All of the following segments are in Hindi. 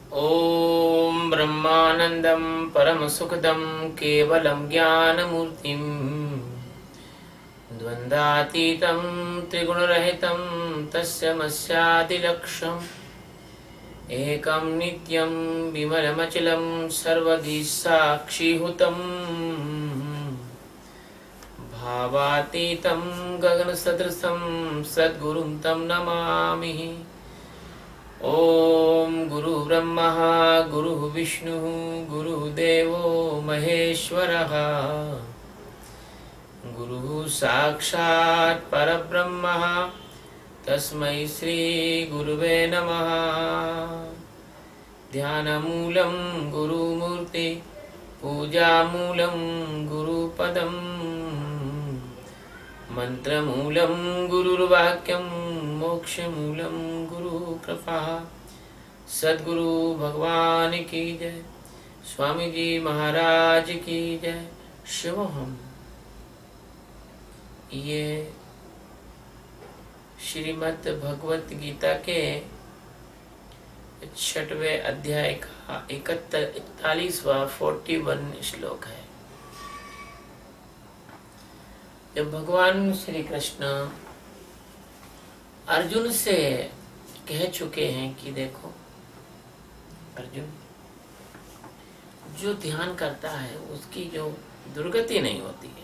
ॐ ब्रह्मानन्दं परमसुखदं केवलं ज्ञानमूर्तिं द्वन्द्वातीतं त्रिगुणरहितं तस्मैवादिलक्ष्यम् एकं नित्यं विमलमचलं सर्वधि साक्षिभूतं भावातीतं गगनसदृशं सद्गुरुं तं नमामि। ॐ गुरु ब्रह्मा गुरु विष्णु गुरुदेवो महेश्वरः गुरु साक्षात् परब्रह्म तस्मै श्री गुरुवे नमः। ध्यानमूलं गुरुमूर्ति पूजामूलं गुरुपदं मंत्रमूलं गुरुर्वाक्यं मोक्षमूलं गुरुकृपा। सद्गुरु भगवान की जय, स्वामी जी महाराज की जय। शिवोहम। ये श्रीमद् भगवत गीता के 6वें अध्याय का 41वां 41 श्लोक है। जब भगवान श्री कृष्ण अर्जुन से कह चुके हैं कि देखो अर्जुन, जो ध्यान करता है उसकी जो दुर्गति नहीं होती है,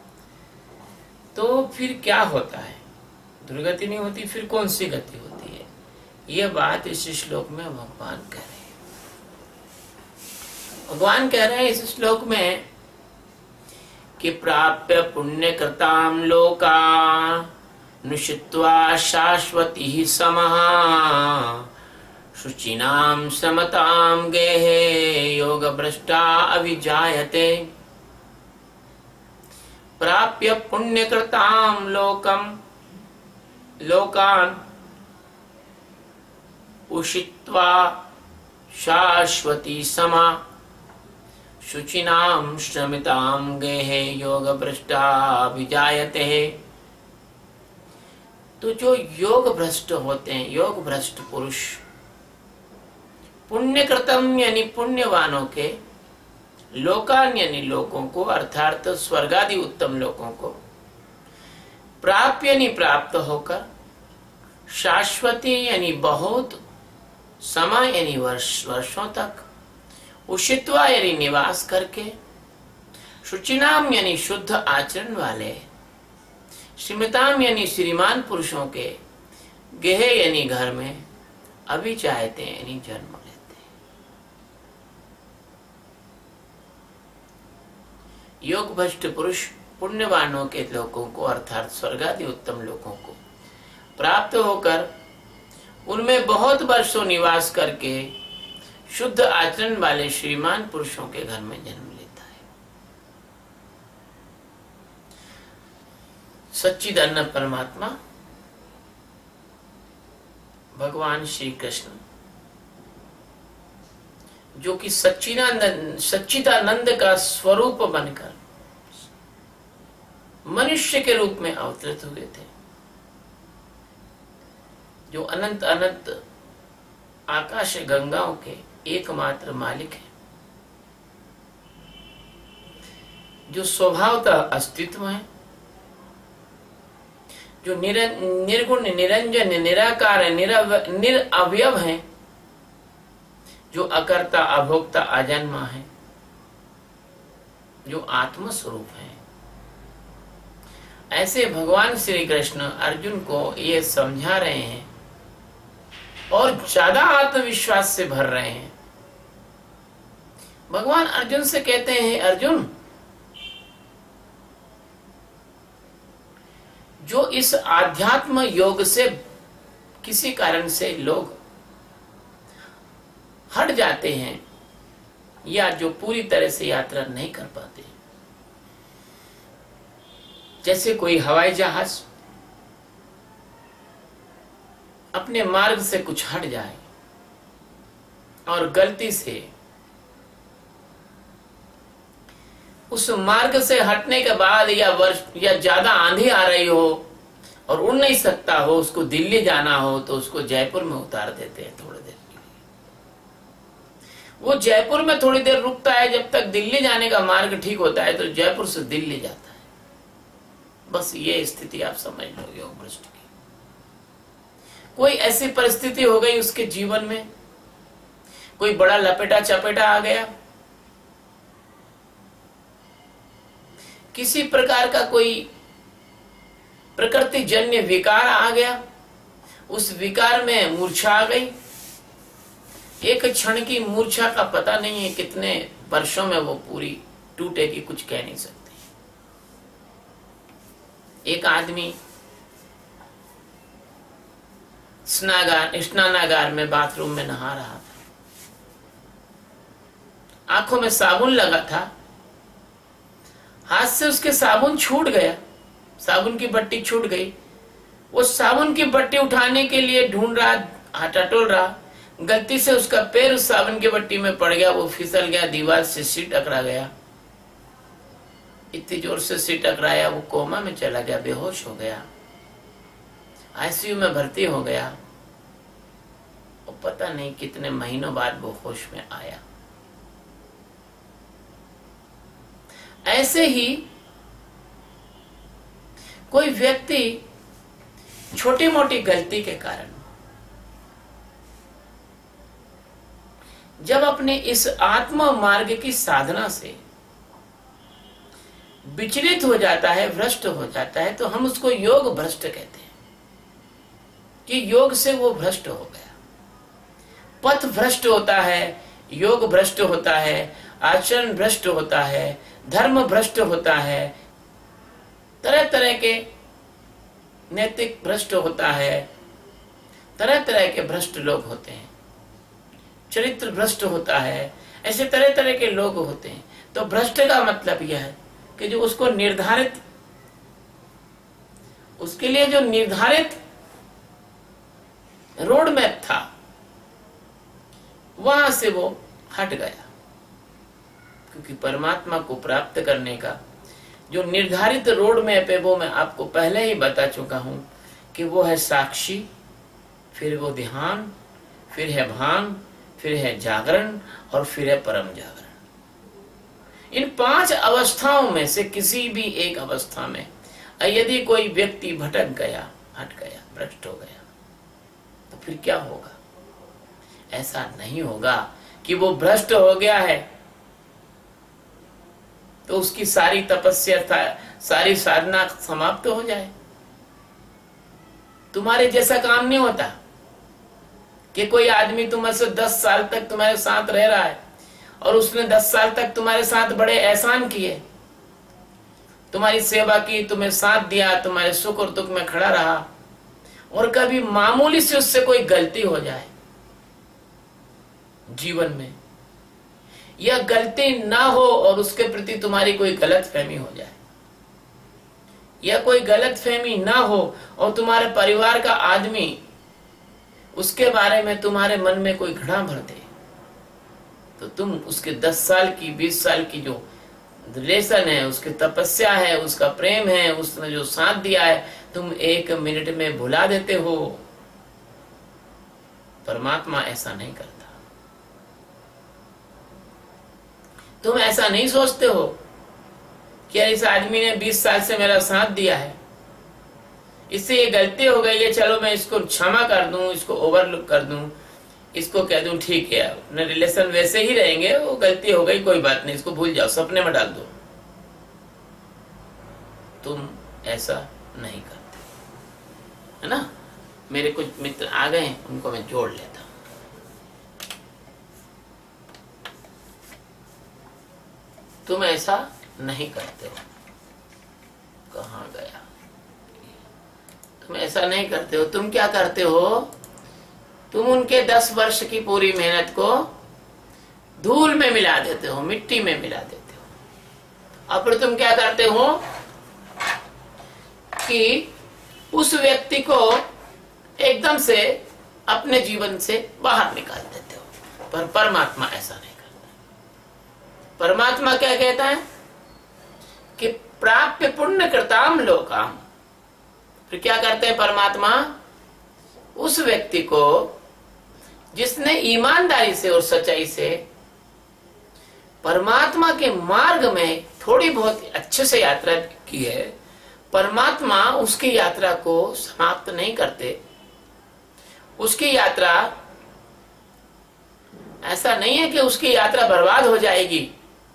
तो फिर क्या होता है? दुर्गति नहीं होती, फिर कौन सी गति होती है? यह बात इस श्लोक में भगवान कह रहे हैं। भगवान कह रहे हैं इस श्लोक में कि प्राप्य पुण्य कृताम लोका नुषित्वा शाश्वती समः शुचिनाम समताम गेहे योग भ्रष्टा अभिजायते। प्राप्य पुण्य कृताम लोकान उषित्वा शाश्वती समा शुचिनाम श्रमिताम गेहे योग भ्रष्टा विजायते। तो जो योग भ्रष्ट होते हैं, योग भ्रष्ट पुरुष, पुण्य कृतम यानी पुण्यवानों के, लोकान यानी लोगों को, अर्थात स्वर्गादि उत्तम लोगों को, प्राप्य यानी प्राप्त होकर, शाश्वती यानी बहुत, समा यानी वर्षों तक, उषित्वा यानी निवास करके, शुचिनाम यानी शुद्ध आचरण वाले, श्रीमताम यानी श्रीमान पुरुषों के, गेहे यानी घर में, अभी चाहते यानी जन्म लेते। योग भ्रष्ट पुरुष पुण्यवानों के लोगों को, अर्थात स्वर्गादि उत्तम लोगों को प्राप्त होकर उनमें बहुत वर्षों निवास करके शुद्ध आचरण वाले श्रीमान पुरुषों के घर में जन्म लेता है। सच्चिदानंद परमात्मा भगवान श्री कृष्ण, जो कि सच्चिदानंद का स्वरूप बनकर मनुष्य के रूप में अवतरित हुए थे, जो अनंत अनंत आकाश गंगाओं के एकमात्र मालिक है, जो स्वभावतः अस्तित्व है, जो निर्गुण निरंजन निराकार निरअवयव है, जो अकर्ता अभोक्ता अजन्मा है, जो आत्म स्वरूप है। ऐसे भगवान श्री कृष्ण अर्जुन को ये समझा रहे हैं और ज्यादा आत्मविश्वास से भर रहे हैं। भगवान अर्जुन से कहते हैं, अर्जुन, जो इस आध्यात्म योग से किसी कारण से लोग हट जाते हैं या जो पूरी तरह से यात्रा नहीं कर पाते, जैसे कोई हवाई जहाज अपने मार्ग से कुछ हट जाए और गलती से उस मार्ग से हटने के बाद या ज्यादा आंधी आ रही हो और उड़ नहीं सकता हो, उसको दिल्ली जाना हो तो उसको जयपुर में उतार देते हैं थोड़ी देर के लिए। वो जयपुर में थोड़ी देर रुकता है, जब तक दिल्ली जाने का मार्ग ठीक होता है तो जयपुर से दिल्ली जाता है। बस ये स्थिति आप समझ लो योग भ्रष्ट की। कोई ऐसी परिस्थिति हो गई उसके जीवन में, कोई बड़ा लपेटा चपेटा आ गया, किसी प्रकार का कोई प्रकृति जन्य विकार आ गया, उस विकार में मूर्छा आ गई। एक क्षण की मूर्छा का पता नहीं है कितने वर्षों में वो पूरी टूटेगी, कुछ कह नहीं सकते। एक आदमी स्नानागार में बाथरूम में नहा रहा था, आंखों में साबुन लगा था, हाथ से उसके साबुन छूट गया, साबुन की बट्टी छूट गई। वो साबुन की बट्टी उठाने के लिए ढूंढ रहा, टटोल रहा, गलती से उसका पैर उस साबुन की बट्टी में पड़ गया, वो फिसल गया, दीवार से सिर टकरा गया। इतनी जोर से सिर टकराया, वो कोमा में चला गया, बेहोश हो गया, आईसीयू में भर्ती हो गया। और पता नहीं कितने महीनों बाद वो होश में आया। ऐसे ही कोई व्यक्ति छोटी मोटी गलती के कारण जब अपने इस आत्मा मार्ग की साधना से विचलित हो जाता है, भ्रष्ट हो जाता है, तो हम उसको योग भ्रष्ट कहते हैं कि योग से वो भ्रष्ट हो गया। पथ भ्रष्ट होता है, योग भ्रष्ट होता है, आचरण भ्रष्ट होता है, धर्म भ्रष्ट होता है, तरह तरह के नैतिक भ्रष्ट होता है, तरह तरह के भ्रष्ट लोग होते हैं, चरित्र भ्रष्ट होता है, ऐसे तरह तरह के लोग होते हैं। तो भ्रष्ट का मतलब यह है कि जो उसको निर्धारित, उसके लिए जो निर्धारित रोड मैप था वहां से वो हट गया। क्योंकि परमात्मा को प्राप्त करने का जो निर्धारित रोड मैप है वो मैं आपको पहले ही बता चुका हूं कि वो है साक्षी, फिर वो ध्यान, फिर है भान, फिर है जागरण और फिर है परम जागरण। इन 5 अवस्थाओं में से किसी भी एक अवस्था में यदि कोई व्यक्ति भटक गया, हट गया, भ्रष्ट हो गया, तो फिर क्या होगा? ऐसा नहीं होगा कि वो भ्रष्ट हो गया है तो उसकी सारी तपस्या, सारी साधना समाप्त हो जाए। तुम्हारे जैसा काम नहीं होता कि कोई आदमी तुम्हारे से 10 साल तक तुम्हारे साथ रह रहा है और उसने 10 साल तक तुम्हारे साथ बड़े एहसान किए, तुम्हारी सेवा की, तुम्हें साथ दिया, तुम्हारे सुख और दुख में खड़ा रहा, और कभी मामूली से उससे कोई गलती हो जाए जीवन में, या गलती ना हो और उसके प्रति तुम्हारी कोई गलत फहमी हो जाए, या कोई गलत फहमी ना हो और तुम्हारे परिवार का आदमी उसके बारे में तुम्हारे मन में कोई घृणा भर दे, तो तुम उसके 10 साल की, 20 साल की जो रिलेशन है, उसकी तपस्या है, उसका प्रेम है, उसने जो साथ दिया है, तुम 1 मिनट में भुला देते हो। परमात्मा ऐसा नहीं करता। तुम ऐसा नहीं सोचते हो कि इस आदमी ने 20 साल से मेरा साथ दिया है, इससे ये गलती हो गई है, चलो मैं इसको क्षमा कर दूं, इसको ओवरलुक कर दूं, इसको कह दूं ठीक है, अपने रिलेशन वैसे ही रहेंगे, वो गलती हो गई, कोई बात नहीं, इसको भूल जाओ, सपने में डाल दो। तुम ऐसा नहीं करते, है ना? मेरे कुछ मित्र आ गए हैं, उनको मैं जोड़ लेता हूं। तुम ऐसा नहीं करते हो। कहां गया? तुम ऐसा नहीं करते हो। तुम क्या करते हो? तुम उनके 10 वर्ष की पूरी मेहनत को धूल में मिला देते हो, मिट्टी में मिला देते हो। अब फिर तुम क्या करते हो कि उस व्यक्ति को एकदम से अपने जीवन से बाहर निकाल देते हो। पर परमात्मा ऐसा नहीं करता। परमात्मा क्या कहता है कि प्राप्य पुण्य कृताम लोकाम। फिर क्या करते हैं परमात्मा? उस व्यक्ति को जिसने ईमानदारी से और सच्चाई से परमात्मा के मार्ग में थोड़ी बहुत अच्छे से यात्रा की है, परमात्मा उसकी यात्रा को समाप्त नहीं करते। उसकी यात्रा ऐसा नहीं है कि उसकी यात्रा बर्बाद हो जाएगी,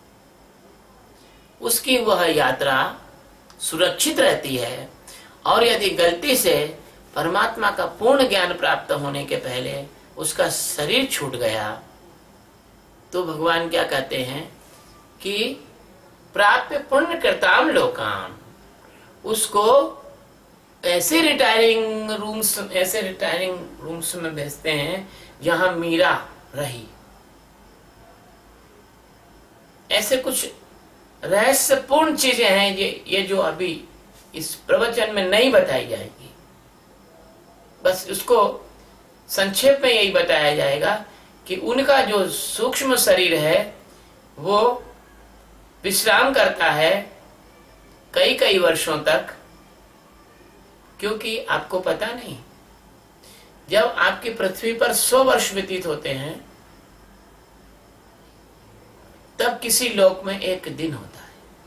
उसकी वह यात्रा सुरक्षित रहती है। और यदि गलती से परमात्मा का पूर्ण ज्ञान प्राप्त होने के पहले उसका शरीर छूट गया, तो भगवान क्या कहते हैं कि प्राप्य पुण्य कृताम लोकाम, उसको ऐसे रिटायरिंग रूम्स में भेजते हैं जहां मीरा रही। ऐसे कुछ रहस्यपूर्ण चीजें हैं ये जो अभी इस प्रवचन में नहीं बताई जाएगी। बस उसको संक्षेप में यही बताया जाएगा कि उनका जो सूक्ष्म शरीर है वो विश्राम करता है कई कई वर्षों तक, क्योंकि आपको पता नहीं, जब आपकी पृथ्वी पर 100 वर्ष व्यतीत होते हैं तब किसी लोक में एक दिन होता है।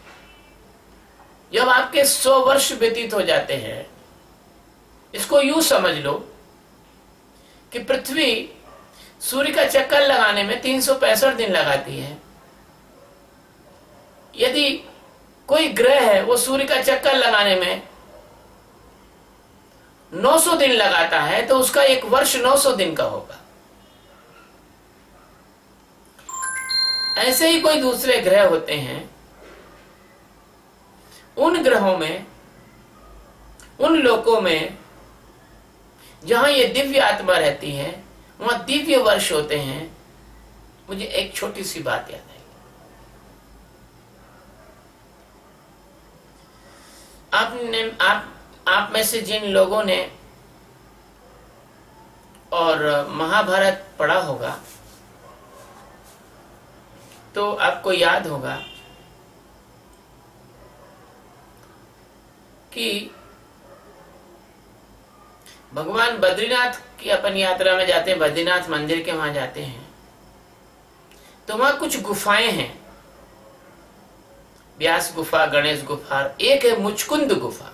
जब आपके 100 वर्ष व्यतीत हो जाते हैं, इसको यूं समझ लो कि पृथ्वी सूर्य का चक्कर लगाने में 365 दिन लगाती है। यदि कोई ग्रह है वो सूर्य का चक्कर लगाने में 900 दिन लगाता है, तो उसका एक वर्ष 900 दिन का होगा। ऐसे ही कोई दूसरे ग्रह होते हैं, उन ग्रहों में, उन लोकों में जहां ये दिव्य आत्मा रहती है, वहां दिव्य वर्ष होते हैं। मुझे एक छोटी सी बात याद है। आप में से जिन लोगों ने और महाभारत पढ़ा होगा तो आपको याद होगा कि भगवान बद्रीनाथ की अपन यात्रा में जाते हैं, बद्रीनाथ मंदिर के वहां जाते हैं, तो वहां कुछ गुफाएं हैं। व्यास गुफा, गणेश गुफा, एक है मुचकुंद गुफा।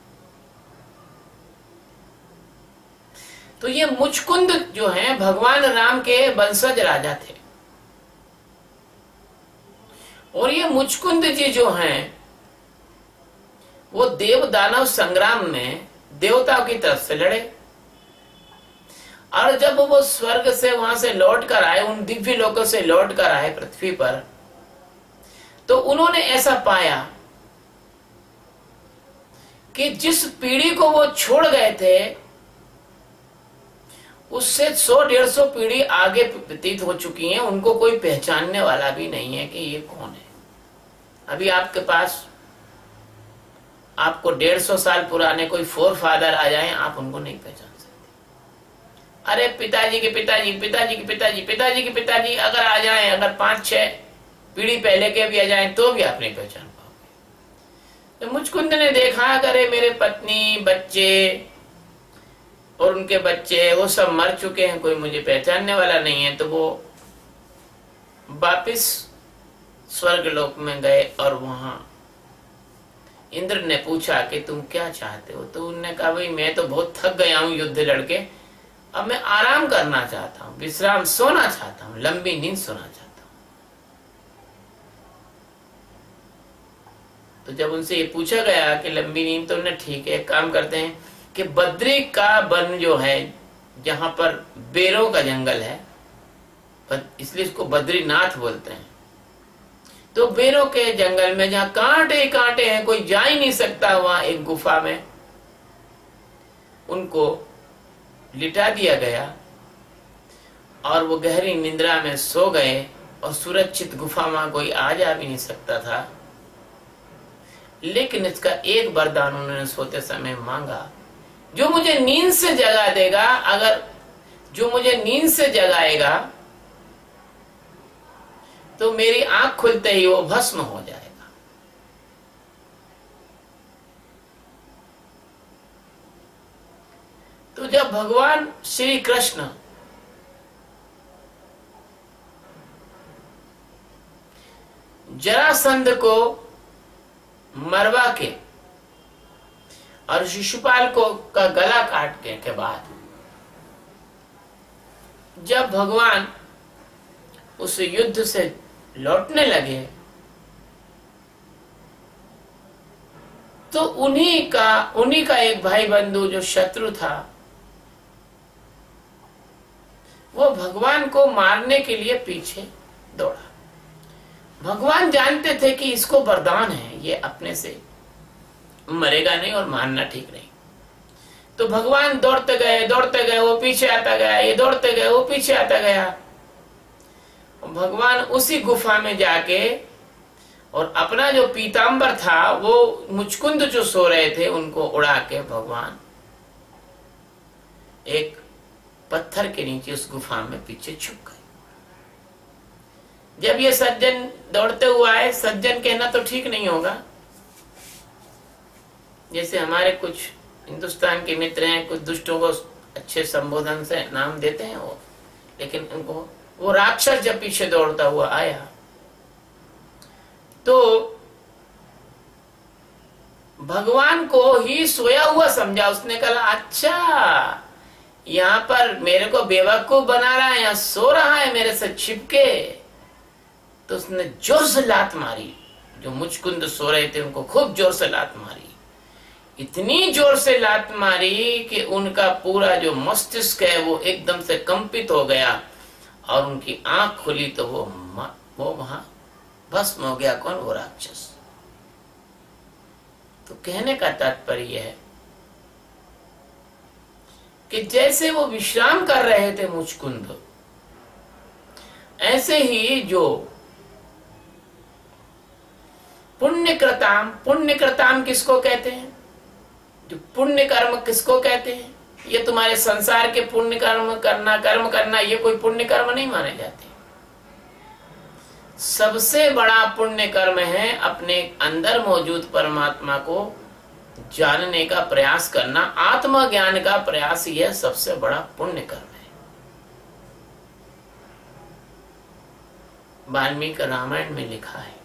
तो ये मुचकुंद जो है भगवान राम के वंशज राजा थे, और ये मुचकुंद जी जो हैं वो देव दानव संग्राम में देवताओं की तरफ से लड़े। और जब वो स्वर्ग से वहां से लौट कर आए, उन दिव्य लोकों से लौट कर आए पृथ्वी पर, तो उन्होंने ऐसा पाया कि जिस पीढ़ी को वो छोड़ गए थे उससे 100-150 पीढ़ी आगे व्यतीत हो चुकी हैं। उनको कोई पहचानने वाला भी नहीं है कि ये कौन है। अभी आपके पास आपको 150 साल पुराने कोई फोर फादर आ जाएं, आप उनको नहीं पहचान सकते। अरे पिताजी के पिताजी, पिताजी के पिताजी, पिताजी के पिताजी अगर आ जाएं, अगर 5-6 पीढ़ी पहले के भी आ जाएं तो भी आप नहीं पहचान पाओगे। तो मुचकुंद ने देखा, करे मेरे पत्नी, बच्चे और उनके बच्चे वो सब मर चुके हैं, कोई मुझे पहचानने वाला नहीं है। तो वो वापिस स्वर्ग लोक में गए और वहां इंद्र ने पूछा कि तुम क्या चाहते हो। तो उन्होंने कहा, भाई मैं तो बहुत थक गया हूं युद्ध लड़के, अब मैं आराम करना चाहता हूं, विश्राम, सोना चाहता हूं, लंबी नींद सोना चाहता हूं। तो जब उनसे ये पूछा गया कि लंबी नींद, तो उन्होंने ठीक है, एक काम करते हैं कि बद्री का वन जो है, जहां पर बेरों का जंगल है, इसलिए इसको बद्रीनाथ बोलते हैं। तो बेरों के जंगल में जहां कांटे कांटे हैं, कोई जा ही नहीं सकता, वहां एक गुफा में उनको लिटा दिया गया और वो गहरी निद्रा में सो गए। और सुरक्षित गुफा में कोई आ जा भी नहीं सकता था। लेकिन इसका एक वरदान उन्होंने सोते समय मांगा, जो मुझे नींद से जगा देगा, अगर जो मुझे नींद से जगाएगा तो मेरी आंख खुलते ही वो भस्म हो जाएगा। तो जब भगवान श्री कृष्ण जरासंध को मरवा के और शिशुपाल को का गला काटने के बाद जब भगवान उस युद्ध से लौटने लगे तो उन्हीं का एक भाई बंधु जो शत्रु था वो भगवान को मारने के लिए पीछे दौड़ा। भगवान जानते थे कि इसको वरदान है, ये अपने से मरेगा नहीं और मारना ठीक नहीं। तो भगवान दौड़ते गए, वो पीछे आता गया, ये दौड़ते गए, वो पीछे आता गया। भगवान उसी गुफा में जाके और अपना जो पीतांबर था वो मुचकुंद जो सो रहे थे उनको उड़ा के भगवान एक पत्थर के नीचे उस गुफा में पीछे छुप गए। जब ये सज्जन दौड़ते हुए आए, सज्जन कहना तो ठीक नहीं होगा, जैसे हमारे कुछ हिंदुस्तान के मित्र हैं, कुछ दुष्टों को अच्छे संबोधन से नाम देते हैं वो, लेकिन उनको वो राक्षस जब पीछे दौड़ता हुआ आया तो भगवान को ही सोया हुआ समझा। उसने कहा अच्छा यहाँ पर मेरे को बेवकूफ बना रहा है, यहाँ सो रहा है मेरे से छिपके। तो उसने जोर से लात मारी, जो मुचकुंद सो रहे थे उनको खूब जोर से लात मारी। इतनी जोर से लात मारी कि उनका पूरा जो मस्तिष्क है वो एकदम से कंपित हो गया और उनकी आंख खुली तो वो वहां भस्म हो गया। कौन? वो राक्षस। तो कहने का तात्पर्य है कि जैसे वो विश्राम कर रहे थे मुचकुंद, ऐसे ही जो पुण्यकृताम किसको कहते हैं? जो पुण्य कर्म किसको कहते हैं? ये तुम्हारे संसार के पुण्य कर्म करना ये कोई पुण्य कर्म नहीं माने जाते। सबसे बड़ा पुण्य कर्म है अपने अंदर मौजूद परमात्मा को जानने का प्रयास करना। आत्मज्ञान का प्रयास यह सबसे बड़ा पुण्य कर्म है। वाल्मीकि रामायण में लिखा है,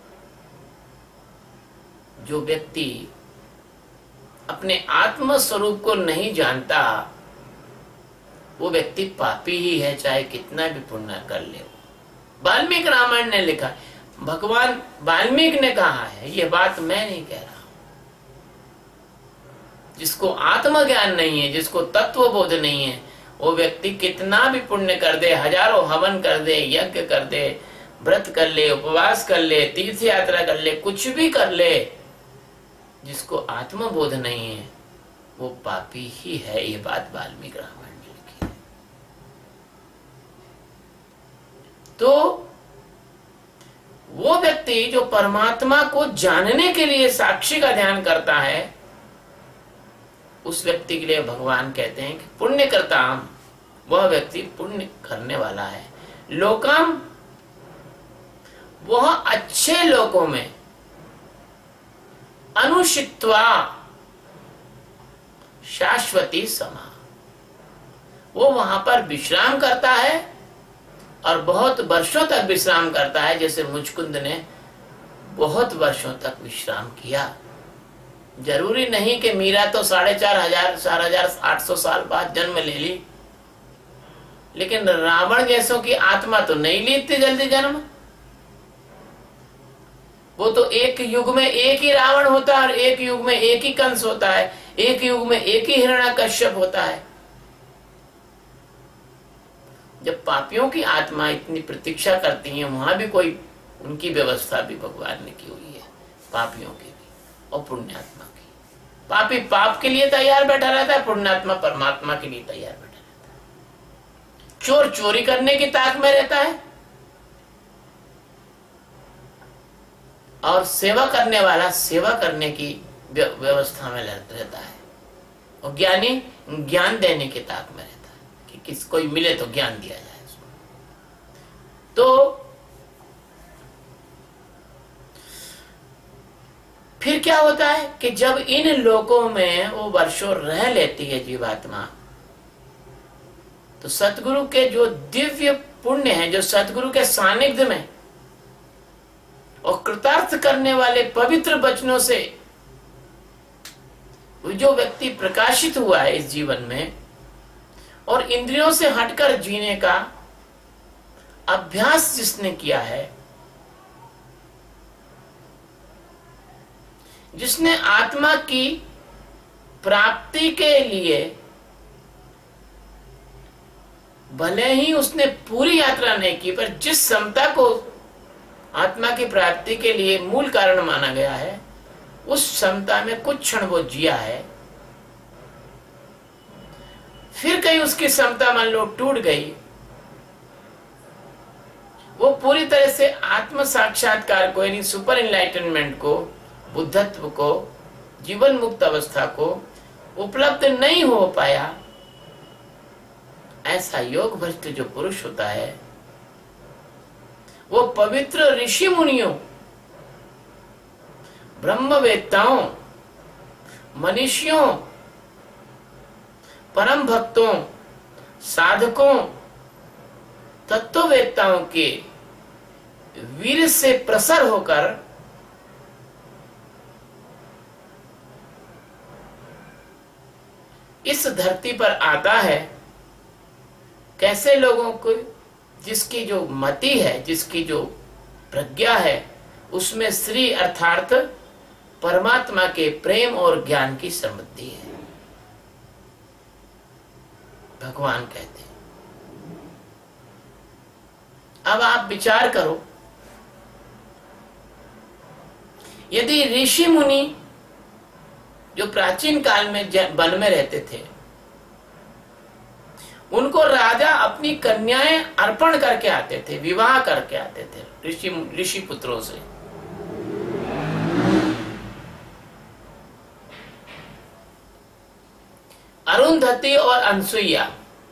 जो व्यक्ति अपने आत्म स्वरूप को नहीं जानता वो व्यक्ति पापी ही है, चाहे कितना भी पुण्य कर ले। वाल्मीकि रामायण ने लिखा, भगवान वाल्मीकि ने कहा है, ये बात मैं नहीं कह रहा। जिसको आत्मज्ञान नहीं है, जिसको तत्व बोध नहीं है, वो व्यक्ति कितना भी पुण्य कर दे, हजारों हवन कर दे, यज्ञ कर दे, व्रत कर ले, उपवास कर ले, तीर्थ यात्रा कर ले, कुछ भी कर ले, जिसको आत्मबोध नहीं है वो पापी ही है। ये बात वाल्मीकि रामायण में लिखी है। तो वो व्यक्ति जो परमात्मा को जानने के लिए साक्षी का ध्यान करता है, उस व्यक्ति के लिए भगवान कहते हैं कि पुण्य करताम, वह व्यक्ति पुण्य करने वाला है। लोकम, वह अच्छे लोकों में अनुषित्वा शाश्वती समा, वो वहां पर विश्राम करता है और बहुत वर्षों तक विश्राम करता है। जैसे मुचकुंद ने बहुत वर्षों तक विश्राम किया। जरूरी नहीं कि मीरा तो 4,500 साल बाद जन्म ले ली, लेकिन रावण जैसों की आत्मा तो नहीं ली इतनी जल्दी जन्म। वो तो एक युग में एक ही रावण होता है और एक युग में एक ही कंस होता है, एक युग में एक ही हिरण्यकश्यप होता है। जब पापियों की आत्मा इतनी प्रतीक्षा करती है, वहां भी कोई उनकी व्यवस्था भी भगवान ने की हुई है, पापियों की भी और पुण्यात्मा की। पापी पाप के लिए तैयार बैठा रहता है, पुण्यात्मा परमात्मा के लिए तैयार बैठा रहता है। चोर चोरी करने की ताक में रहता है और सेवा करने वाला सेवा करने की व्यवस्था में रहता है, और ज्ञानी ज्ञान देने के ताक में रहता है कि किस कोई मिले तो ज्ञान दिया जाए उसको। तो फिर क्या होता है कि जब इन लोकों में वो वर्षों रह लेती है जीवात्मा, तो सतगुरु के जो दिव्य पुण्य है, जो सतगुरु के सानिध्य में और कृतार्थ करने वाले पवित्र वचनों से जो व्यक्ति प्रकाशित हुआ है इस जीवन में और इंद्रियों से हटकर जीने का अभ्यास जिसने किया है, जिसने आत्मा की प्राप्ति के लिए भले ही उसने पूरी यात्रा नहीं की, पर जिस समता को आत्मा की प्राप्ति के लिए मूल कारण माना गया है, उस क्षमता में कुछ क्षण वो जिया है, फिर कहीं उसकी क्षमता मान लो टूट गई, वो पूरी तरह से आत्म साक्षात्कार को यानी सुपर एनलाइटनमेंट को, बुद्धत्व को, जीवन मुक्त अवस्था को उपलब्ध नहीं हो पाया, ऐसा योग भ्रष्ट जो पुरुष होता है वो पवित्र ऋषि मुनियों, ब्रह्मवेत्ताओं, मनीषियों, परम भक्तों, साधकों, तत्ववेत्ताओं के वीर से प्रसर होकर इस धरती पर आता है। कैसे लोगों को, जिसकी जो मति है, जिसकी जो प्रज्ञा है, उसमें श्री अर्थात परमात्मा के प्रेम और ज्ञान की समृद्धि है। भगवान कहते हैं। अब आप विचार करो, यदि ऋषि मुनि जो प्राचीन काल में वन में रहते थे, उनको राजा अपनी कन्याएं अर्पण करके आते थे, विवाह करके आते थे ऋषि पुत्रों से। अरुंधति और अनसुईया,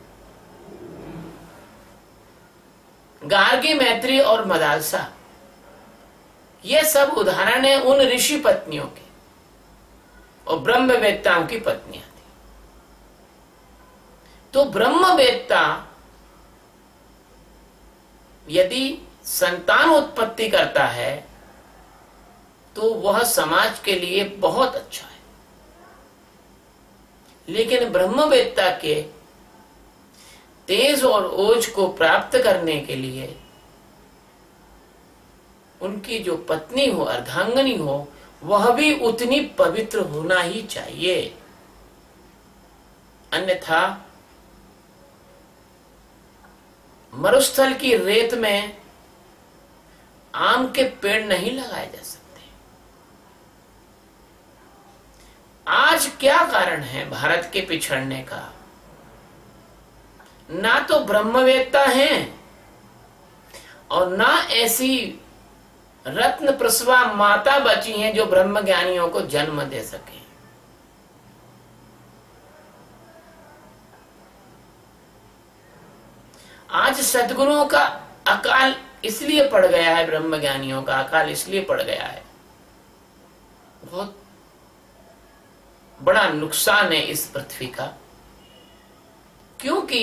गार्गी, मैत्री और मदालसा, ये सब उदाहरण है उन ऋषि पत्नियों के और ब्रह्मवेत्ताओं की पत्नियां थी। तो ब्रह्मवेत्ता यदि संतान उत्पत्ति करता है तो वह समाज के लिए बहुत अच्छा है, लेकिन ब्रह्मवेत्ता के तेज और ओज को प्राप्त करने के लिए उनकी जो पत्नी हो, अर्धांगिनी हो, वह भी उतनी पवित्र होना ही चाहिए। अन्यथा मरुस्थल की रेत में आम के पेड़ नहीं लगाए जा सकते। आज क्या कारण है भारत के पिछड़ने का? ना तो ब्रह्मवेत्ता हैं और ना ऐसी रत्न प्रसवा माता बची हैं जो ब्रह्म ज्ञानियों को जन्म दे सके। आज सद्गुरुओं का अकाल इसलिए पड़ गया है, ब्रह्म ज्ञानियों का अकाल इसलिए पड़ गया है, बहुत बड़ा नुकसान है इस पृथ्वी का, क्योंकि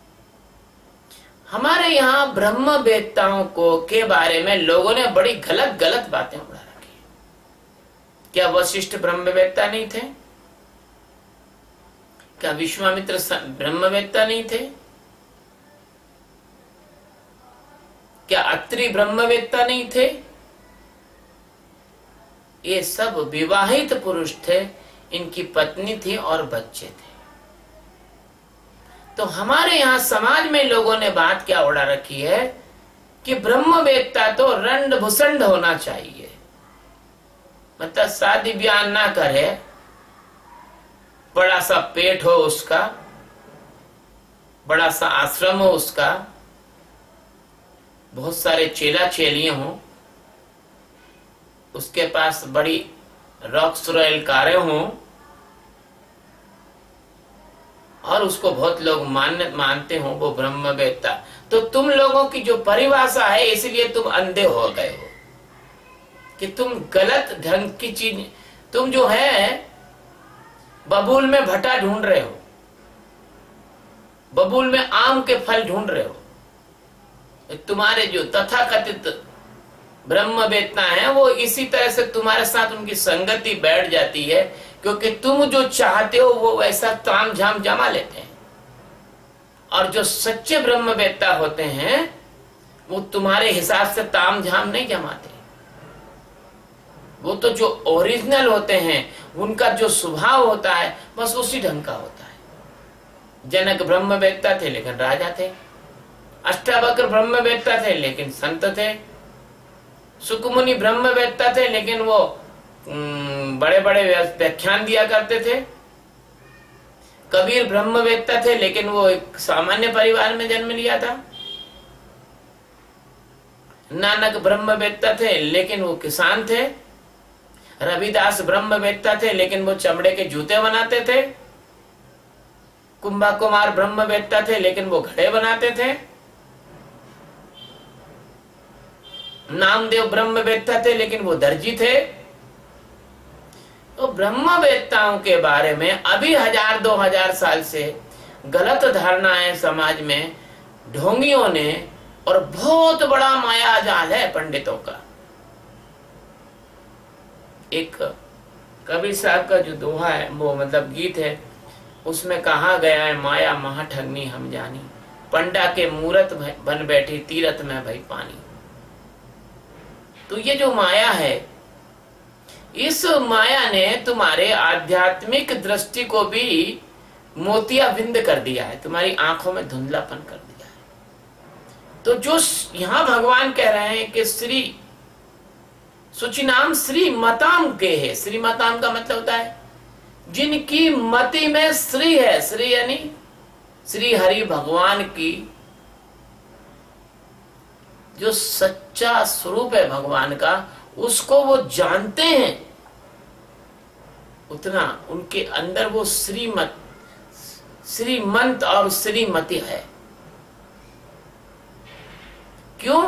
हमारे यहाँ ब्रह्मवेत्ताओं को के बारे में लोगों ने बड़ी गलत गलत बातें उड़ा रखी। क्या वशिष्ठ ब्रह्मवेत्ता नहीं थे? क्या विश्वामित्र ब्रह्मवेत्ता नहीं थे? क्या अत्रि ब्रह्मवेत्ता नहीं थे? ये सब विवाहित पुरुष थे, इनकी पत्नी थी और बच्चे थे। तो हमारे यहाँ समाज में लोगों ने बात क्या उड़ा रखी है कि ब्रह्मवेत्ता तो रंड भुसंड होना चाहिए, मतलब शादी ब्याह ना करे, बड़ा सा पेट हो उसका, बड़ा सा आश्रम हो उसका, बहुत सारे चेला चेलियां हो, उसके पास बड़ी रॉक्स रॉयल कारें हों और उसको बहुत लोग मानते हो, वो ब्रह्मवेत्ता। तो तुम लोगों की जो परिभाषा है, इसलिए तुम अंधे हो गए हो कि तुम गलत ढंग की चीज, तुम जो है बबूल में भटा ढूंढ रहे हो, बबूल में आम के फल ढूंढ रहे हो। तुम्हारे जो तथाकथित ब्रह्मवेत्ता हैं वो इसी तरह से तुम्हारे साथ उनकी संगति बैठ जाती है, क्योंकि तुम जो चाहते हो वो वैसा ताम झाम जमा लेते हैं। और जो सच्चे ब्रह्मवेत्ता होते हैं वो तुम्हारे हिसाब से ताम झाम नहीं जमाते। वो तो जो ओरिजिनल होते हैं उनका जो स्वभाव होता है बस उसी ढंग का होता है। जनक ब्रह्मवेत्ता थे लेकिन राजा थे, अष्टावक्र ब्रह्मवेत्ता थे लेकिन संत थे, सुकमुनि ब्रह्मवेत्ता थे लेकिन वो बड़े बड़े व्याख्यान दिया करते थे, कबीर ब्रह्मवेत्ता थे लेकिन वो एक सामान्य परिवार में जन्म लिया था, नानक ब्रह्मवेत्ता थे लेकिन वो किसान थे, रविदास ब्रह्मवेत्ता थे लेकिन वो चमड़े के जूते बनाते थे, कुंभा कुमार ब्रह्मवेत्ता थे लेकिन वो घड़े बनाते थे, नामदेव ब्रह्मवेत्ता थे लेकिन वो दर्जी थे। तो ब्रह्मवेत्ताओं के बारे में अभी 1000-2000 साल से गलत धारणाएं समाज में ढोंगियों ने, और बहुत बड़ा माया जाल है पंडितों का। एक कबीर साहब का जो दोहा है, वो मतलब गीत है, उसमें कहा गया है, माया महा ठगनी हम जानी, पंडा के मूरत बन बैठी तीरथ में भई पानी। तो ये जो माया है, इस माया ने तुम्हारे आध्यात्मिक दृष्टि को भी मोतियाबिंद कर दिया है, तुम्हारी आंखों में धुंधलापन कर दिया है। तो जो यहां भगवान कह रहे हैं कि श्री सुचिनाम श्री मताम के है, श्री मताम का मतलब होता है जिनकी मति में श्री है, श्री यानी श्री हरि भगवान की जो सच्चा स्वरूप है भगवान का, उसको वो जानते हैं, उतना उनके अंदर वो श्रीमंत और श्रीमती है। क्यों?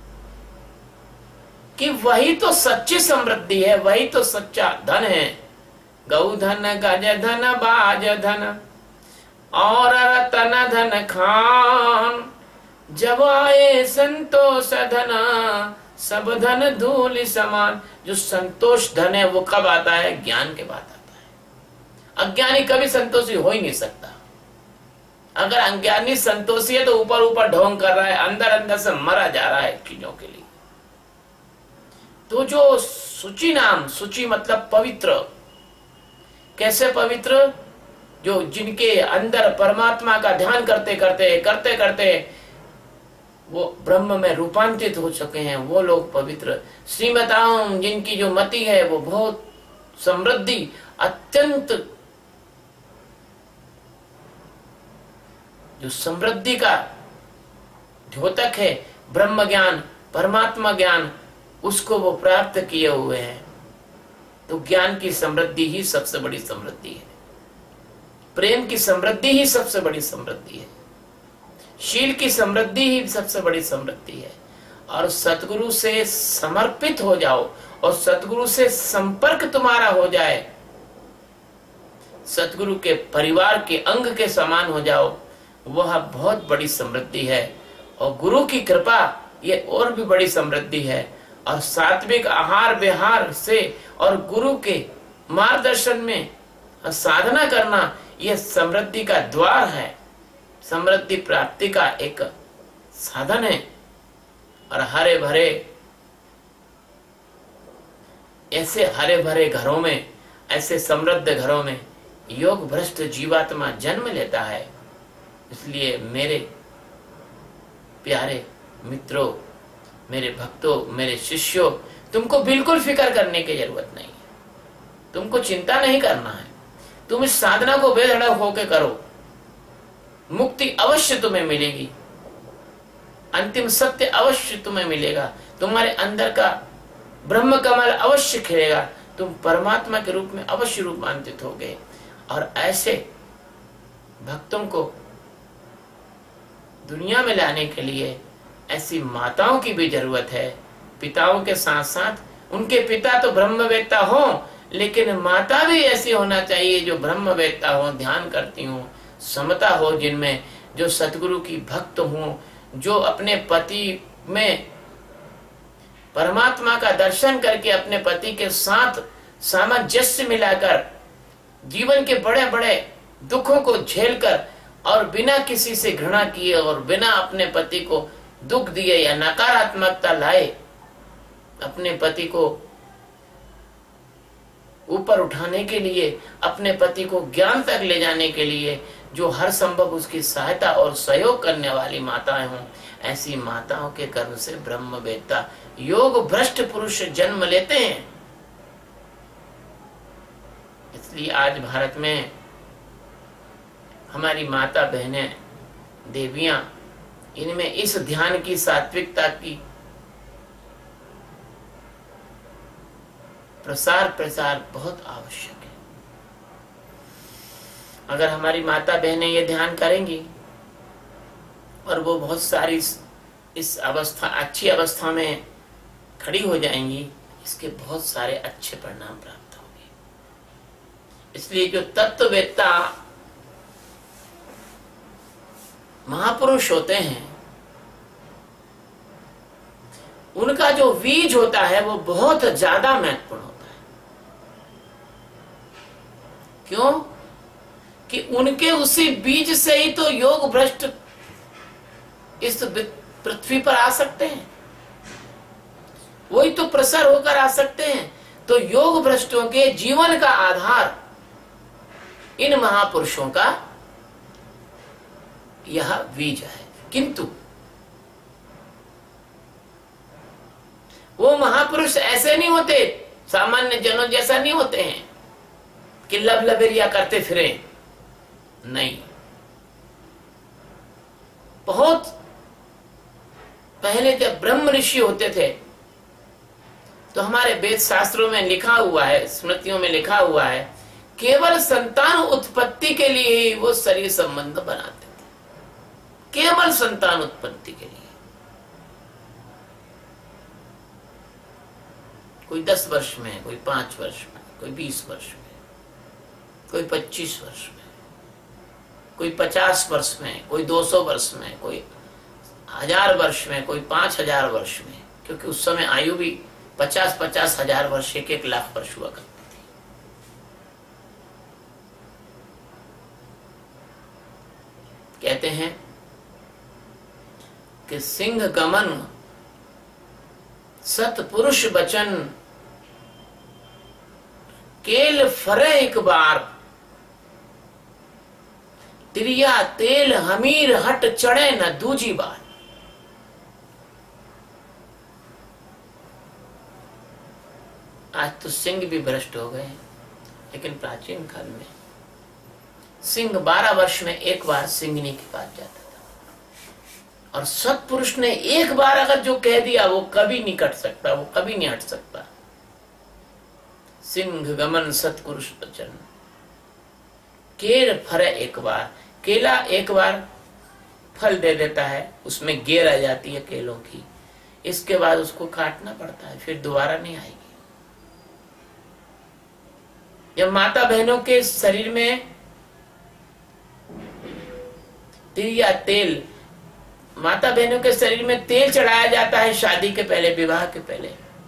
कि वही तो सच्ची समृद्धि है, वही तो सच्चा धन है। गौ धन गज धन बाज धन और रतन धन खान, जब आए संतोष धन सब धन धूल समान। जो संतोष धन है वो कब आता है? ज्ञान के बाद आता है। अज्ञानी कभी संतोषी हो ही नहीं सकता। अगर अज्ञानी संतोषी है तो ऊपर ऊपर ढोंग कर रहा है, अंदर अंदर से मरा जा रहा है चीजों के लिए। तो जो सुचि नाम, सुचि मतलब पवित्र, कैसे पवित्र? जो जिनके अंदर परमात्मा का ध्यान करते करते वो ब्रह्म में रूपांतरित हो चुके हैं, वो लोग पवित्र। श्रीमताओं, जिनकी जो मति है वो बहुत समृद्धि, अत्यंत जो समृद्धि का द्योतक है, ब्रह्म ज्ञान, परमात्मा ज्ञान, उसको वो प्राप्त किए हुए हैं। तो ज्ञान की समृद्धि ही सबसे बड़ी समृद्धि है, प्रेम की समृद्धि ही सबसे बड़ी समृद्धि है, शील की समृद्धि ही सबसे बड़ी समृद्धि है। और सतगुरु से समर्पित हो जाओ और सतगुरु से संपर्क तुम्हारा हो जाए, सतगुरु के परिवार के अंग के समान हो जाओ, वह बहुत बड़ी समृद्धि है। और गुरु की कृपा ये और भी बड़ी समृद्धि है। और सात्विक आहार विहार से और गुरु के मार्गदर्शन में साधना करना, यह समृद्धि का द्वार है, समृद्धि प्राप्ति का एक साधन है। और हरे भरे, ऐसे हरे भरे घरों में, ऐसे समृद्ध घरों में योग भ्रष्ट जीवात्मा जन्म लेता है। इसलिए मेरे प्यारे मित्रों, मेरे भक्तों, मेरे शिष्यों, तुमको बिल्कुल फिक्र करने की जरूरत नहीं है, तुमको चिंता नहीं करना है। तुम इस साधना को बेधड़क होकर करो, मुक्ति अवश्य तुम्हें मिलेगी, अंतिम सत्य अवश्य तुम्हें मिलेगा, तुम्हारे अंदर का ब्रह्म कमल अवश्य खिलेगा, तुम परमात्मा के रूप में अवश्य रूपांतरित होगे। और ऐसे भक्तों को दुनिया में लाने के लिए ऐसी माताओं की भी जरूरत है। पिताओं के साथ साथ उनके पिता तो ब्रह्मवेत्ता हो, लेकिन माता भी ऐसी होना चाहिए जो ब्रह्मवेत्ता हो, ध्यान करती हो, समता हो जिनमें, जो सतगुरु की भक्त हो, जो अपने पति में परमात्मा का दर्शन करके अपने पति के साथ सामंजस्य मिलाकर जीवन के बड़े बड़े दुखों को झेलकर और बिना किसी से घृणा किए और बिना अपने पति को दुख दिए या नकारात्मकता लाए अपने पति को ऊपर उठाने के लिए, अपने पति को ज्ञान तक ले जाने के लिए जो हर संभव उसकी सहायता और सहयोग करने वाली माताएं हों, ऐसी माताओं के कर्म से ब्रह्मवेत्ता योग भ्रष्ट पुरुष जन्म लेते हैं। इसलिए आज भारत में हमारी माता बहनें, देवियां, इनमें इस ध्यान की, सात्विकता की प्रसार बहुत आवश्यक है। अगर हमारी माता बहनें ये ध्यान करेंगी और वो बहुत सारी इस अवस्था, अच्छी अवस्था में खड़ी हो जाएंगी, इसके बहुत सारे अच्छे परिणाम प्राप्त होंगे। इसलिए जो तत्ववेत्ता महापुरुष होते हैं, उनका जो बीज होता है वो बहुत ज्यादा महत्वपूर्ण होता है। क्यों? कि उनके उसी बीज से ही तो योग भ्रष्ट इस पृथ्वी पर आ सकते हैं, वही तो प्रसार होकर आ सकते हैं। तो योग भ्रष्टों के जीवन का आधार इन महापुरुषों का यह बीज है। किंतु वो महापुरुष ऐसे नहीं होते, सामान्य जनों जैसा नहीं होते हैं कि लबलबेरिया करते फिरे। नहीं, बहुत पहले जब ब्रह्म ऋषि होते थे तो हमारे वेद शास्त्रों में लिखा हुआ है, स्मृतियों में लिखा हुआ है, केवल संतान उत्पत्ति के लिए ही वो शरीर संबंध बनाते थे, केवल संतान उत्पत्ति के लिए। कोई 10 वर्ष में, कोई 5 वर्ष में, कोई 20 वर्ष में, कोई 25 वर्ष में, कोई 50 वर्ष में, कोई 200 वर्ष में, कोई 1000 वर्ष में, कोई 5000 वर्ष में, क्योंकि उस समय आयु भी 50-50 हजार वर्ष, 1-1 लाख वर्ष हुआ करती थी। कहते हैं कि सिंह गमन सतपुरुष बचन केल फरे एक बार, तिरिया तेल हमीर हट चढ़े न दूजी बार। आज तो सिंह भी भ्रष्ट हो गए, लेकिन प्राचीन काल में सिंह 12 वर्ष में एक बार सिंहनी के पास जाता था, और सत्पुरुष ने एक बार अगर जो कह दिया वो कभी नहीं कट सकता, वो कभी नहीं हट सकता। सिंह गमन सत्पुरुष वचन केर फरे एक बार, केला एक बार फल दे देता है, उसमें गेर आ जाती है केलों की, इसके बाद उसको काटना पड़ता है, फिर दोबारा नहीं आएगी। जब माता बहनों के शरीर में तिल या तेल, माता बहनों के शरीर में तेल चढ़ाया जाता है शादी के पहले, विवाह के पहले,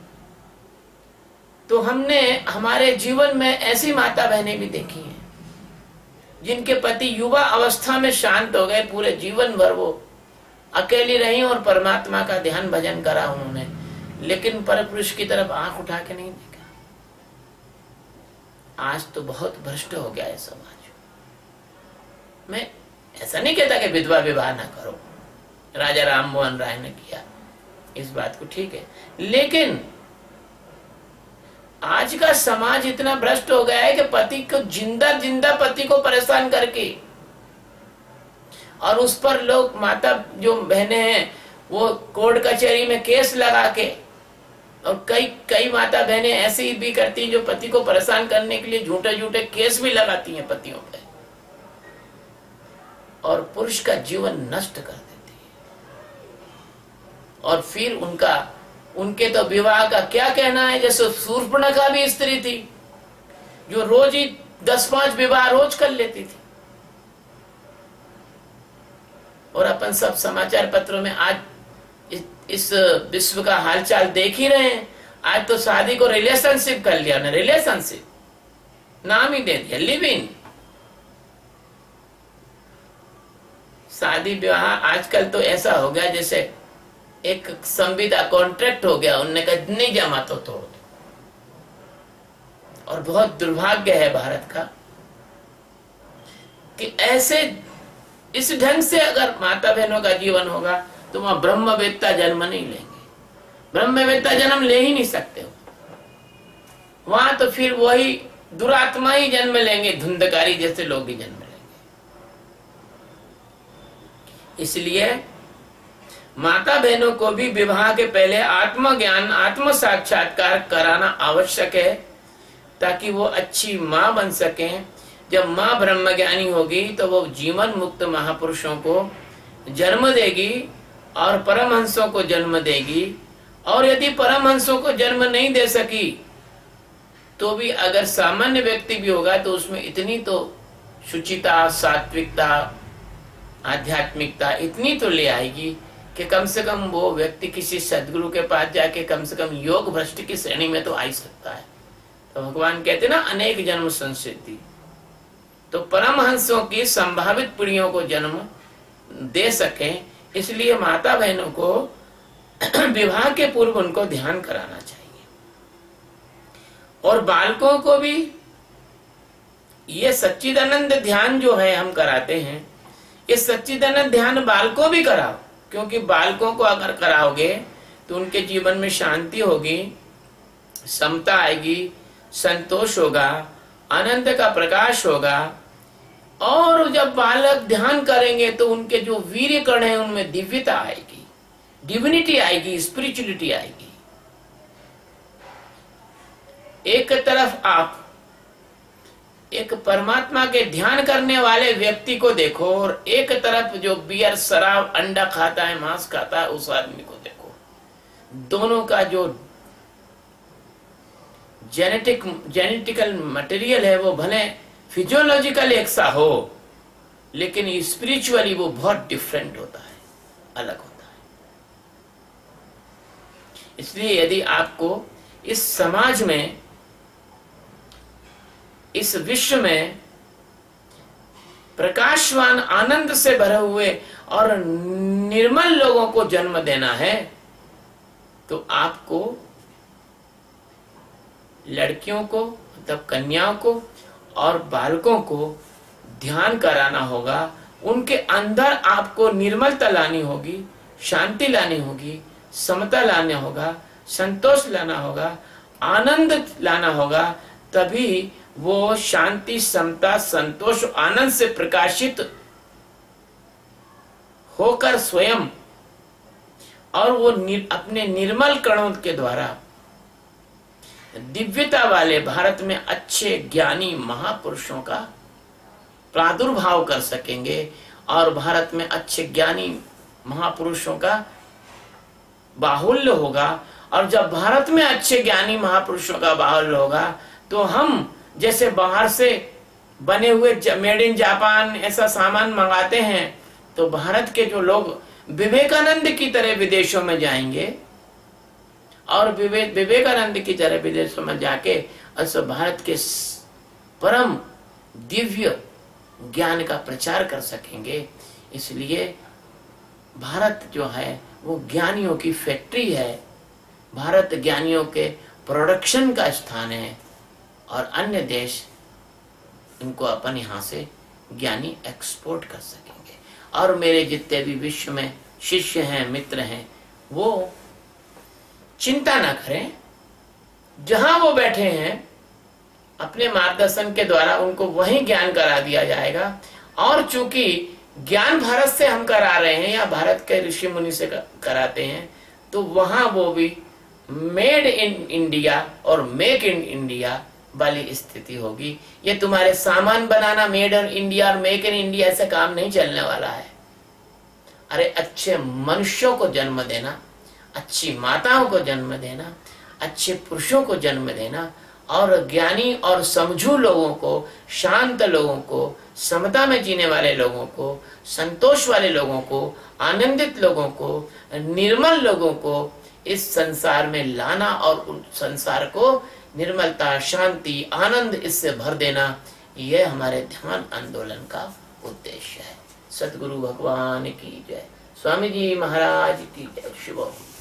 तो हमने हमारे जीवन में ऐसी माता बहनें भी देखी हैं जिनके पति युवा अवस्था में शांत हो गए, पूरे जीवन भर वो अकेली रही और परमात्मा का ध्यान भजन करा उन्होंने, लेकिन परपुरुष की तरफ आंख उठा के नहीं देखा। आज तो बहुत भ्रष्ट हो गया है समाज। मैं ऐसा नहीं कहता कि विधवा विवाह ना करो, राजा राम मोहन राय ने किया, इस बात को ठीक है, लेकिन आज का समाज इतना भ्रष्ट हो गया है कि पति को जिंदा पति को परेशान करके, और उस पर लोग माता जो बहनें हैं वो कोर्ट कचहरी में केस लगा के, और कई माता बहनें ऐसी भी करती हैं जो पति को परेशान करने के लिए झूठे केस भी लगाती हैं पतियों पे, और पुरुष का जीवन नष्ट कर देती है। और फिर उनके तो विवाह का क्या कहना है, जैसे शूर्पणखा भी स्त्री थी जो रोज ही 10-5 विवाह रोज कर लेती थी, और अपन सब समाचार पत्रों में आज इस विश्व का हालचाल देख ही रहे हैं। आज तो शादी को रिलेशनशिप कर लिया ना, रिलेशनशिप नाम ही दे दिया, लिव इन। शादी विवाह आजकल तो ऐसा हो गया जैसे एक संविदा कॉन्ट्रैक्ट हो गया, उनने कहा नहीं जमा तो तोड़ दो। और बहुत दुर्भाग्य है भारत का कि ऐसे इस ढंग से अगर माता बहनों का जीवन होगा तो वहां ब्रह्मवेत्ता जन्म नहीं लेंगे, ब्रह्मवेत्ता जन्म ले ही नहीं सकते हो। वहां तो फिर वही दुरात्मा ही जन्म लेंगे, धुंधकारी जैसे लोग ही जन्म लेंगे। इसलिए माता बहनों को भी विवाह के पहले आत्मज्ञान, आत्म साक्षात्कार कराना आवश्यक है, ताकि वो अच्छी माँ बन सके। जब माँ ब्रह्मज्ञानी होगी तो वो जीवन मुक्त महापुरुषों को जन्म देगी और परमहंसों को जन्म देगी। और यदि परमहंसों को जन्म नहीं दे सकी तो भी अगर सामान्य व्यक्ति भी होगा तो उसमें इतनी तो शुचिता, सात्विकता, आध्यात्मिकता इतनी तो ले आएगी कि कम से कम वो व्यक्ति किसी सदगुरु के पास जाके कम से कम योग भ्रष्ट की श्रेणी में तो आ ही सकता है। तो भगवान कहते ना अनेक जन्म संसिद्धि। तो परमहंसों की संभावित पीढ़ियों को जन्म दे सके, इसलिए माता बहनों को विवाह के पूर्व उनको ध्यान कराना चाहिए। और बालकों को भी ये सच्चिदानंद ध्यान जो है हम कराते हैं, ये सच्चिदानंद ध्यान बालकों भी कराओ, क्योंकि बालकों को अगर कराओगे तो उनके जीवन में शांति होगी, समता आएगी, संतोष होगा, आनंद का प्रकाश होगा। और जब बालक ध्यान करेंगे तो उनके जो वीर्य कण है उनमें दिव्यता आएगी, डिविनिटी आएगी, स्पिरिचुअलिटी आएगी। एक तरफ आप एक परमात्मा के ध्यान करने वाले व्यक्ति को देखो और एक तरफ जो बियर, शराब, अंडा खाता है, मांस खाता है, उस आदमी को देखो। दोनों का जो जेनेटिकल मटेरियल है वो भले फिजियोलॉजिकल एक सा हो, लेकिन स्पिरिचुअली वो बहुत डिफरेंट होता है, अलग होता है। इसलिए यदि आपको इस समाज में, इस विश्व में प्रकाशवान, आनंद से भरे हुए और निर्मल लोगों को जन्म देना है, तो आपको लड़कियों को, मतलब कन्याओं को और बालकों को ध्यान कराना होगा। उनके अंदर आपको निर्मलता लानी होगी, शांति लानी होगी, समता लाना होगा, संतोष लाना होगा, आनंद लाना होगा। तभी वो शांति, समता, संतोष, आनंद से प्रकाशित होकर स्वयं और वो अपने निर्मल कणों के द्वारा दिव्यता वाले भारत में अच्छे ज्ञानी महापुरुषों का प्रादुर्भाव कर सकेंगे। और भारत में अच्छे ज्ञानी महापुरुषों का बाहुल्य होगा। और जब भारत में अच्छे ज्ञानी महापुरुषों का बाहुल्य होगा तो हम जैसे बाहर से बने हुए मेड इन जापान ऐसा सामान मंगाते हैं, तो भारत के जो लोग विवेकानंद की तरह विदेशों में जाएंगे और विवेकानंद की तरह विदेशों में जाके भारत के परम दिव्य ज्ञान का प्रचार कर सकेंगे। इसलिए भारत जो है वो ज्ञानियों की फैक्ट्री है, भारत ज्ञानियों के प्रोडक्शन का स्थान है और अन्य देश इनको अपन यहाँ से ज्ञानी एक्सपोर्ट कर सकेंगे। और मेरे जितने भी विश्व में शिष्य हैं, मित्र हैं, वो चिंता ना करें, जहां वो बैठे हैं अपने मार्गदर्शन के द्वारा उनको वही ज्ञान करा दिया जाएगा। और चूंकि ज्ञान भारत से हम करा रहे हैं या भारत के ऋषि मुनि से कराते हैं, तो वहां वो भी मेड इन इंडिया और मेक इन इंडिया वाली स्थिति होगी। ये तुम्हारे सामान बनाना मेड इन इंडिया और मेक इन इंडिया ऐसे काम नहीं चलने वाला है। अरे अच्छे मनुष्यों को जन्म देना, अच्छी माताओं को जन्म देना, अच्छे पुरुषों को जन्म देना और ज्ञानी और समझू लोगों को, शांत लोगों को, समता में जीने वाले लोगों को, संतोष वाले लोगों को, आनंदित लोगों को, निर्मल लोगों को इस संसार में लाना और उस संसार को निर्मलता, शांति, आनंद इससे भर देना, यह हमारे ध्यान आंदोलन का उद्देश्य है। सतगुरु भगवान की जय। स्वामी जी महाराज की जय। शुभ।